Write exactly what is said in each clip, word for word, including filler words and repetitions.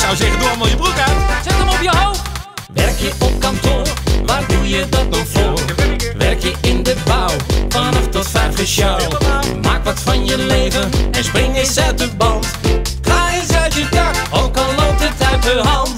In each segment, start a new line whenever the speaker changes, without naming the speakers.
zou zeggen, doe allemaal je broek uit.
Zet hem op je hoofd. Werk je op kantoor, waar doe je dat nog voor? Werk je in de bouw, van acht tot vijf gesjouw. Maak wat van je leven en spring eens uit de band. Ga eens uit je dak, ook al loopt het uit de hand.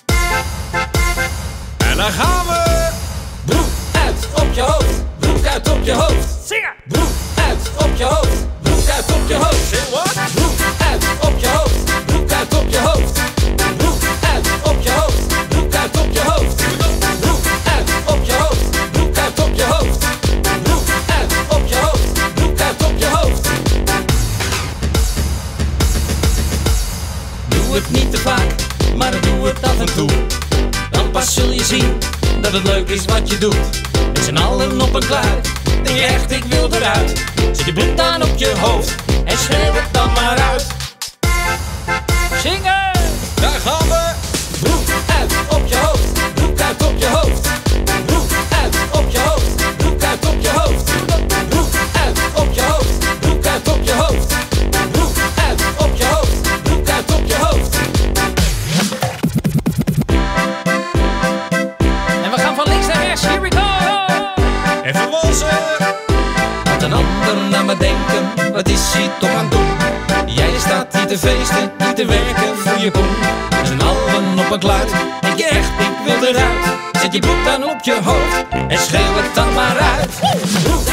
En dan gaan we.
Broek uit op je hoofd, broek uit op je hoofd.
Zingen.
Broek uit op je hoofd, broek uit op je hoofd.
Zeg wat?
Broek uit op je hoofd, broek uit op je hoofd. Broek uit op je hoofd, broek uit op je hoofd. Broek uit op je hoofd, broek uit op je hoofd. Broek uit op je hoofd, broek uit op je hoofd. Doe het niet te vaak, maar doe het af en toe. Dan pas zul je zien dat het leuk is wat je doet. Met z'n allen op een kluit, denk je echt ik wil eruit. Zet je broek aan op je hoofd en schreeuw het dan maar uit. Zingen!
Daar gaan we.
Broek uit op je hoofd, broek uit op je hoofd. Broek uit op je hoofd, broek uit op je hoofd. Broek uit op je hoofd, broek uit op je hoofd. Broek uit op je hoofd, broek uit op je hoofd. En we gaan van links naar rechts, here we go!
Even walsen.
Laat een ander naar me denken, wat is hij toch aan het doen? Jij staat hier te feesten, niet te werken voor je poen. Met z'n allen op een kluit, denk je echt ik wil eruit. Zet je broek dan op je hoofd en schreeuw het dan maar uit. Broek